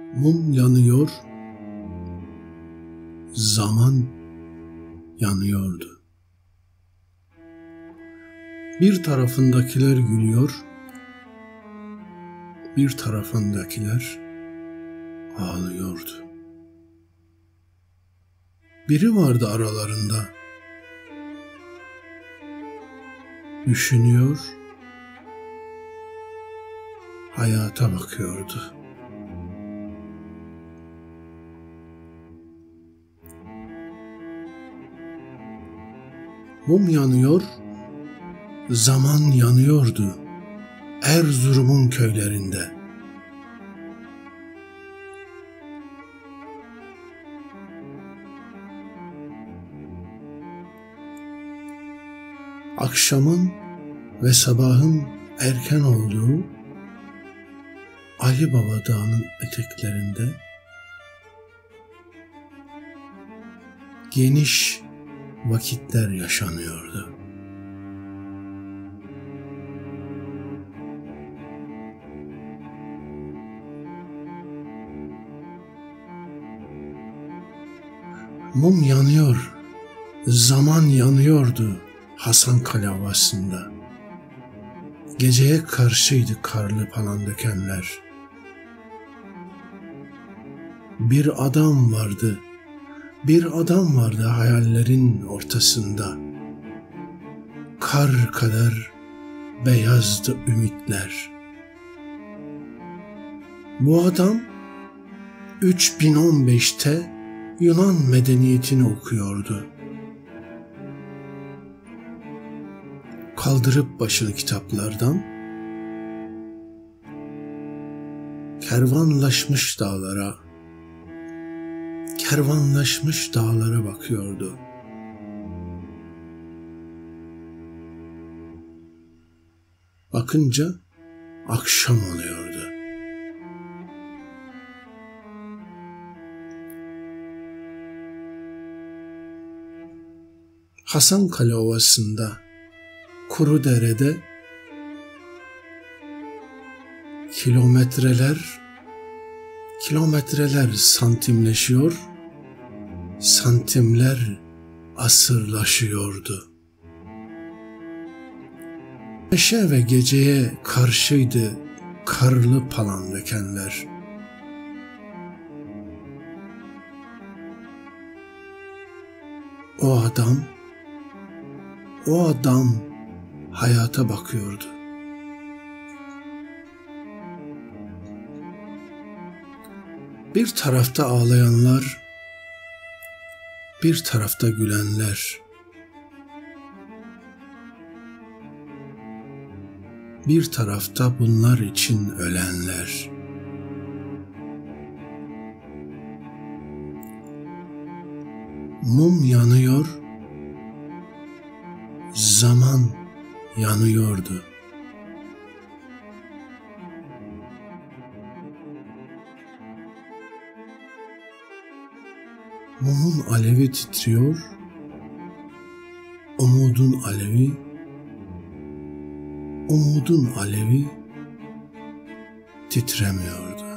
Mum yanıyor, zaman yanıyordu. Bir tarafındakiler gülüyor, bir tarafındakiler ağlıyordu. Biri vardı aralarında, düşünüyor, hayata bakıyordu. Mum yanıyor, zaman yanıyordu Erzurum'un köylerinde. Akşamın ve sabahın erken olduğu Ali Baba Dağı'nın eteklerinde geniş vakitler yaşanıyordu. Mum yanıyor, zaman yanıyordu Hasankale Ovası'nda. Geceye karşıydı karlı palandökenler. Bir adam vardı hayallerin ortasında. Kar kadar beyazdı ümitler. Bu adam 3015'te Yunan medeniyetini okuyordu. Kaldırıp başını kitaplardan, kervanlaşmış dağlara bakıyordu. Bakınca akşam oluyordu. Hasankale Ovası'nda, Kurudere'de kilometreler santimleşiyor, santimler asırlaşıyordu. Neşe ve geceye karşıydı karlı palandökenler. O adam hayata bakıyordu. Bir tarafta ağlayanlar, bir tarafta gülenler, bir tarafta bunlar için ölenler. Mum yanıyor, zaman yanıyordu. Mumun alevi titriyor, umudun alevi titremiyordu.